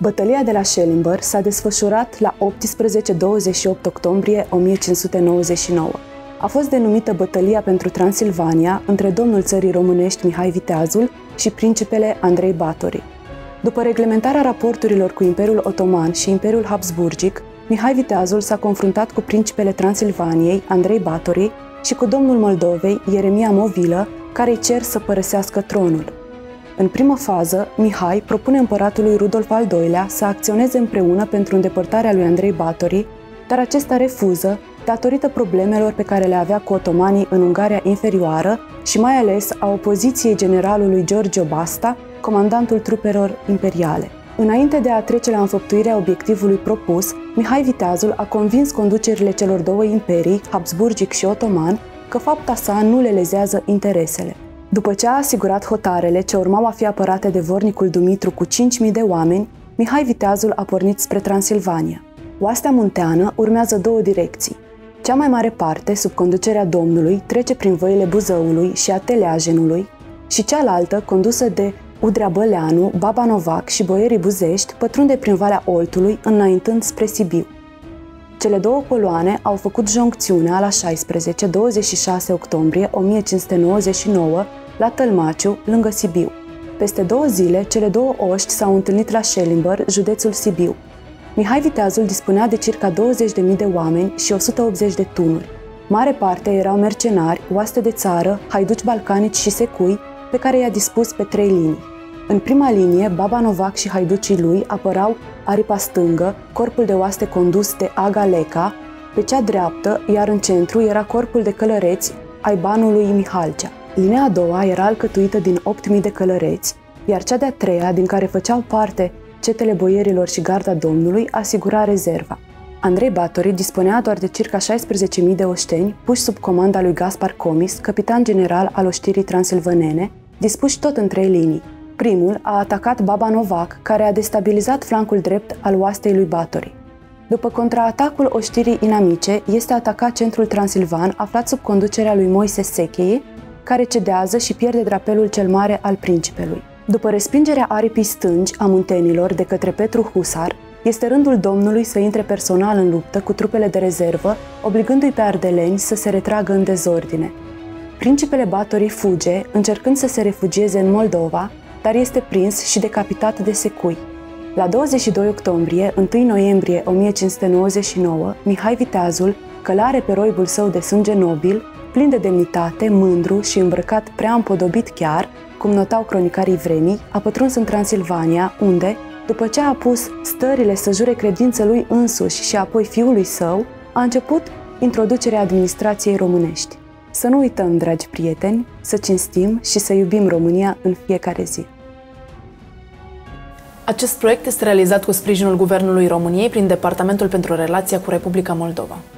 Bătălia de la Schellenberg s-a desfășurat la 18-28 octombrie 1599. A fost denumită Bătălia pentru Transilvania între domnul țării românești Mihai Viteazul și principele Andrei Báthory. După reglementarea raporturilor cu Imperiul Otoman și Imperiul Habsburgic, Mihai Viteazul s-a confruntat cu principele Transilvaniei, Andrei Báthory, și cu domnul Moldovei, Ieremia Movilă, care îi cer să părăsească tronul. În primă fază, Mihai propune împăratului Rudolf al II-lea să acționeze împreună pentru îndepărtarea lui Andrei Báthory, dar acesta refuză, datorită problemelor pe care le avea cu otomanii în Ungaria Inferioară și mai ales a opoziției generalului Giorgio Basta, comandantul trupelor imperiale. Înainte de a trece la înfăptuirea obiectivului propus, Mihai Viteazul a convins conducerile celor două imperii, Habsburgic și Otoman, că fapta sa nu le lezează interesele. După ce a asigurat hotarele ce urmau a fi apărate de vornicul Dumitru cu 5.000 de oameni, Mihai Viteazul a pornit spre Transilvania. Oastea munteană urmează două direcții. Cea mai mare parte, sub conducerea domnului, trece prin văile Buzăului și a Teleajenului și cealaltă, condusă de Udrea Băleanu, Baba Novac și boierii buzești, pătrunde prin Valea Oltului, înaintând spre Sibiu. Cele două coloane au făcut joncțiunea la 16-26 octombrie 1599 la Tălmaciu, lângă Sibiu. Peste 2 zile, cele două oști s-au întâlnit la Schellenberg, județul Sibiu. Mihai Viteazul dispunea de circa 20.000 de oameni și 180 de tunuri. Mare parte erau mercenari, oaste de țară, haiduci balcanici și secui, pe care i-a dispus pe 3 linii. În prima linie, Baba Novac și haiducii lui apărau aripa stângă, corpul de oaste condus de Aga Leca, pe cea dreaptă, iar în centru era corpul de călăreți ai banului Mihalcea. Linia a doua era alcătuită din 8.000 de călăreți, iar cea de-a treia, din care făceau parte cetele boierilor și garda domnului, asigura rezerva. Andrei Báthory disponea doar de circa 16.000 de oșteni, puși sub comanda lui Gaspar Comis, capitan general al oștirii transilvanene, dispuși tot în 3 linii. Primul a atacat Baba Novac, care a destabilizat flancul drept al oastei lui Báthory. După contraatacul oștirii inamice, este atacat centrul transilvan, aflat sub conducerea lui Moise Sechei, care cedează și pierde drapelul cel mare al principelui. După respingerea aripii stângi a muntenilor de către Petru Husar, este rândul domnului să intre personal în luptă cu trupele de rezervă, obligându-i pe ardeleni să se retragă în dezordine. Principele Báthory fuge, încercând să se refugieze în Moldova, dar este prins și decapitat de secui. La 22 octombrie, 1 noiembrie 1599, Mihai Viteazul, călare pe roibul său de sânge nobil, plin de demnitate, mândru și îmbrăcat prea împodobit chiar, cum notau cronicarii vremii, a pătruns în Transilvania, unde, după ce a pus stările să jure credință lui însuși și apoi fiului său, a început introducerea administrației românești. Să nu uităm, dragi prieteni, să cinstim și să iubim România în fiecare zi. Acest proiect este realizat cu sprijinul Guvernului României prin Departamentul pentru Relația cu Republica Moldova.